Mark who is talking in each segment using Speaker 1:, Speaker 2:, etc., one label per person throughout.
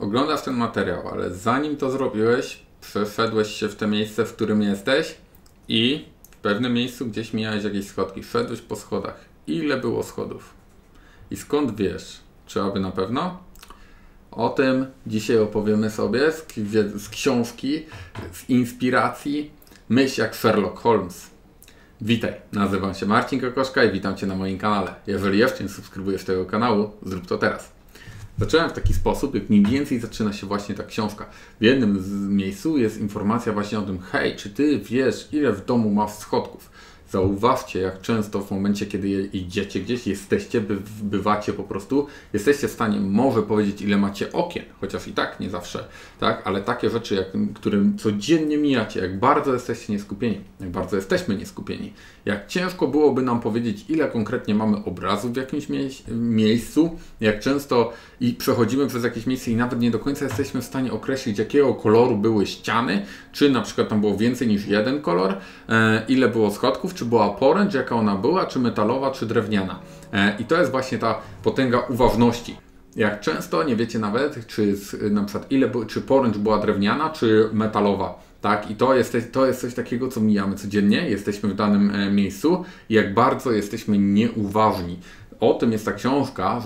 Speaker 1: oglądasz ten materiał, ale zanim to zrobiłeś, przeszedłeś się w to miejsce, w którym jesteś i w pewnym miejscu gdzieś mijałeś jakieś schodki. Szedłeś po schodach. Ile było schodów? I skąd wiesz? Czy aby na pewno? O tym dzisiaj opowiemy sobie z książki, z inspiracji Myśl jak Sherlock Holmes. Witaj, nazywam się Marcin Kokoszka i witam Cię na moim kanale. Jeżeli jeszcze nie subskrybujesz tego kanału, zrób to teraz. Zacząłem w taki sposób, jak mniej więcej zaczyna się właśnie ta książka. W jednym z miejscu jest informacja właśnie o tym, hej, czy Ty wiesz, ile w domu masz schodków? Zauważcie, jak często w momencie, kiedy idziecie gdzieś, bywacie po prostu, jesteście w stanie może powiedzieć, ile macie okien, chociaż i tak nie zawsze, tak? Ale takie rzeczy, którym codziennie mijacie, jak bardzo jesteście nieskupieni, jak bardzo jesteśmy nieskupieni, jak ciężko byłoby nam powiedzieć, ile konkretnie mamy obrazów w jakimś miejscu, jak często i przechodzimy przez jakieś miejsce i nawet nie do końca jesteśmy w stanie określić, jakiego koloru były ściany, czy na przykład tam było więcej niż jeden kolor, ile było schodków, czy była poręcz, jaka ona była, czy metalowa, czy drewniana. I to jest właśnie ta potęga uważności. Jak często nie wiecie nawet, czy na przykład czy poręcz była drewniana, czy metalowa. Tak? I to jest coś takiego, co mijamy codziennie, jesteśmy w danym miejscu i jak bardzo jesteśmy nieuważni. O tym jest ta książka,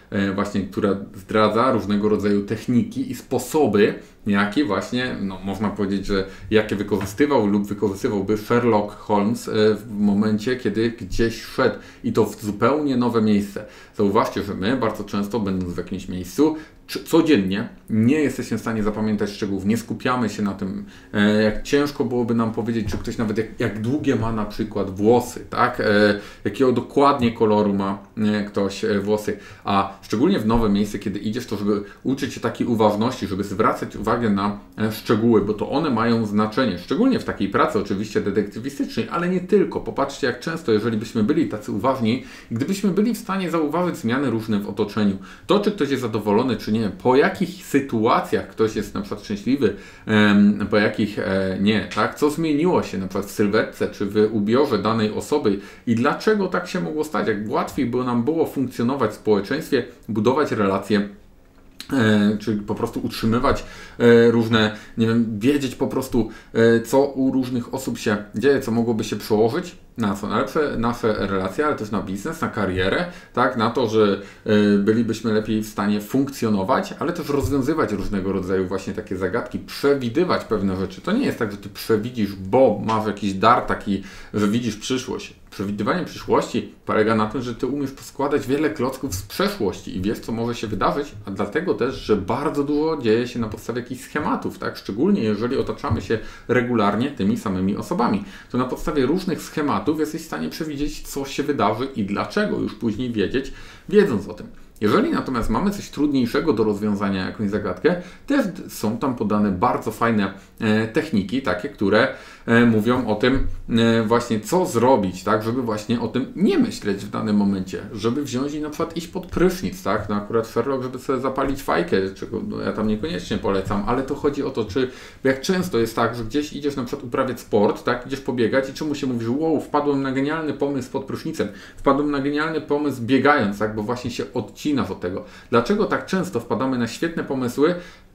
Speaker 1: która zdradza różnego rodzaju techniki i sposoby, jakie właśnie, można powiedzieć, że jakie wykorzystywał lub wykorzystywałby Sherlock Holmes w momencie, kiedy gdzieś szedł i to w zupełnie nowe miejsce. Zauważcie, że my bardzo często, będąc w jakimś miejscu, codziennie nie jesteśmy w stanie zapamiętać szczegółów, nie skupiamy się na tym, jak ciężko byłoby nam powiedzieć, czy ktoś nawet jak długie ma na przykład włosy, tak? Jakiego dokładnie koloru ma ktoś włosy, a szczególnie w nowe miejsce, kiedy idziesz, to żeby uczyć się takiej uważności, żeby zwracać uwagę na szczegóły, bo to one mają znaczenie, szczególnie w takiej pracy oczywiście detektywistycznej, ale nie tylko. Popatrzcie, jak często, jeżeli byśmy byli tacy uważni, gdybyśmy byli w stanie zauważyć zmiany różne w otoczeniu, to czy ktoś jest zadowolony, czy nie, po jakich sytuacjach ktoś jest na przykład szczęśliwy, po jakich nie, tak? Co zmieniło się na przykład w sylwetce, czy w ubiorze danej osoby i dlaczego tak się mogło stać, jak łatwiej nam było funkcjonować w społeczeństwie, budować relacje, czy po prostu utrzymywać różne, nie wiem, wiedzieć po prostu, co u różnych osób się dzieje, co mogłoby się przełożyć na co? Na nasze relacje, ale też na biznes, na karierę, tak? Na to, że bylibyśmy lepiej w stanie funkcjonować, ale też rozwiązywać różnego rodzaju właśnie takie zagadki, przewidywać pewne rzeczy. To nie jest tak, że Ty przewidzisz, bo masz jakiś dar taki, że widzisz przyszłość. Przewidywanie przyszłości polega na tym, że Ty umiesz poskładać wiele klocków z przeszłości i wiesz, co może się wydarzyć, a dlatego też, że bardzo dużo dzieje się na podstawie jakichś schematów, tak? Szczególnie jeżeli otaczamy się regularnie tymi samymi osobami. To na podstawie różnych schematów jesteś w stanie przewidzieć, co się wydarzy i dlaczego już później wiedzieć, wiedząc o tym. Jeżeli natomiast mamy coś trudniejszego do rozwiązania, jakąś zagadkę, też są tam podane bardzo fajne techniki, takie, które mówią o tym właśnie, co zrobić, tak, żeby właśnie o tym nie myśleć w danym momencie, żeby wziąć i na przykład iść pod prysznic, tak, akurat Sherlock, żeby sobie zapalić fajkę, czego ja tam niekoniecznie polecam, ale to chodzi o to, jak często jest tak, że gdzieś idziesz na przykład uprawiać sport, tak, idziesz pobiegać i czemu się mówisz, wow, wpadłem na genialny pomysł pod prysznicem, wpadłem na genialny pomysł biegając, tak, bo właśnie się odcinasz od tego. Dlaczego tak często wpadamy na świetne pomysły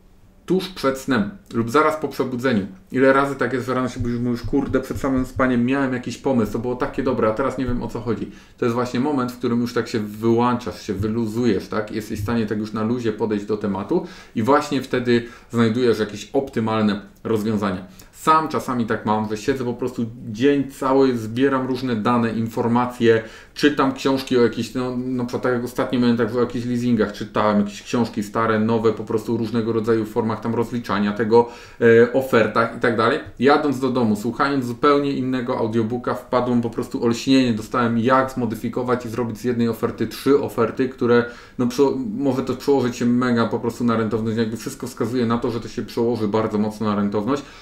Speaker 1: tuż przed snem lub zaraz po przebudzeniu? Ile razy tak jest, że rano się budzisz, mówisz, kurde, przed samym spaniem miałem jakiś pomysł, to było takie dobre, a teraz nie wiem, o co chodzi. To jest właśnie moment, w którym już tak się wyłączasz, się wyluzujesz, tak? Jesteś w stanie tak już na luzie podejść do tematu i właśnie wtedy znajdujesz jakieś optymalne rozwiązania. Sam czasami tak mam, że siedzę po prostu dzień cały, zbieram różne dane, informacje, czytam książki o jakichś, na przykład tak jak ostatnio miałem tak o jakichś leasingach, czytałem jakieś książki stare, nowe, po prostu różnego rodzaju formach tam rozliczania tego, ofertach i tak dalej. Jadąc do domu, słuchając zupełnie innego audiobooka, wpadłem po prostu olśnienie, dostałem jak zmodyfikować i zrobić z jednej oferty 3 oferty, które może to przełożyć się mega po prostu na rentowność, jakby wszystko wskazuje na to, że to się przełoży bardzo mocno na rentowność lub w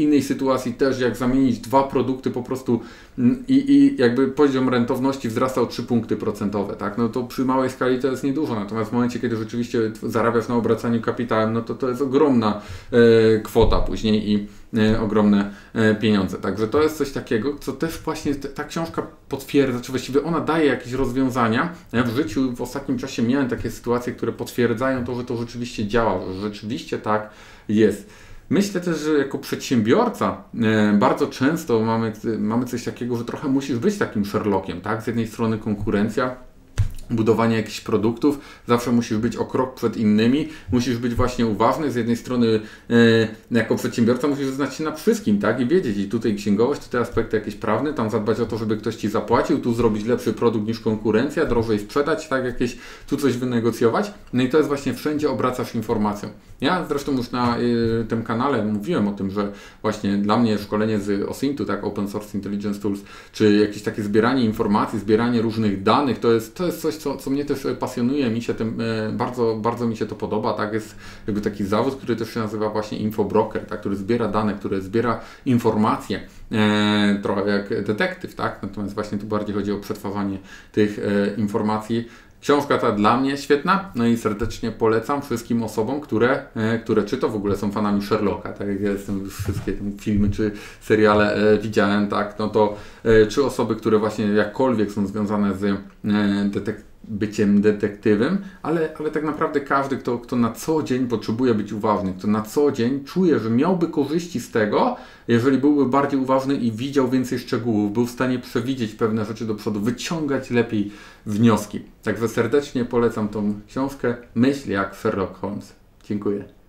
Speaker 1: innej sytuacji też, jak zamienić dwa produkty po prostu i jakby poziom rentowności wzrasta o 3 punkty procentowe, tak? No to przy małej skali to jest niedużo, natomiast w momencie, kiedy rzeczywiście zarabiasz na obracaniu kapitałem, no to jest ogromna kwota później i ogromne pieniądze. Także to jest coś takiego, co też właśnie ta książka potwierdza, czy właściwie ona daje jakieś rozwiązania. Ja w życiu w ostatnim czasie miałem takie sytuacje, które potwierdzają to, że to rzeczywiście działa, że rzeczywiście tak jest. Myślę też, że jako przedsiębiorca bardzo często mamy coś takiego, że trochę musisz być takim Sherlockiem, tak? Z jednej strony konkurencja, budowanie jakichś produktów, zawsze musisz być o krok przed innymi, musisz być właśnie uważny, z jednej strony jako przedsiębiorca musisz znać się na wszystkim, tak, i wiedzieć, i tutaj księgowość, tutaj aspekty jakieś prawne, tam zadbać o to, żeby ktoś Ci zapłacił, tu zrobić lepszy produkt niż konkurencja, drożej sprzedać, tak, jakieś, tu coś wynegocjować, no i to jest właśnie wszędzie obracasz informacją. Ja zresztą już na tym kanale mówiłem o tym, że właśnie dla mnie szkolenie z OSINT-u, tak, Open Source Intelligence Tools, czy jakieś takie zbieranie informacji, zbieranie różnych danych, to jest coś, co mnie też pasjonuje, mi się tym bardzo mi się to podoba, tak, jest jakby taki zawód, który też się nazywa właśnie infobroker, tak, który zbiera dane, który zbiera informacje, trochę jak detektyw, tak, natomiast właśnie tu bardziej chodzi o przetwarzanie tych informacji. Książka ta dla mnie świetna, no i serdecznie polecam wszystkim osobom, które czy to w ogóle są fanami Sherlocka, tak jak ja jestem, już wszystkie te filmy czy seriale widziałem, tak, no to czy osoby, które właśnie jakkolwiek są związane z byciem detektywem, ale tak naprawdę każdy, kto na co dzień potrzebuje być uważny, kto na co dzień czuje, że miałby korzyści z tego, jeżeli byłby bardziej uważny i widział więcej szczegółów, był w stanie przewidzieć pewne rzeczy do przodu, wyciągać lepiej wnioski. Także serdecznie polecam tą książkę Myśl jak Sherlock Holmes. Dziękuję.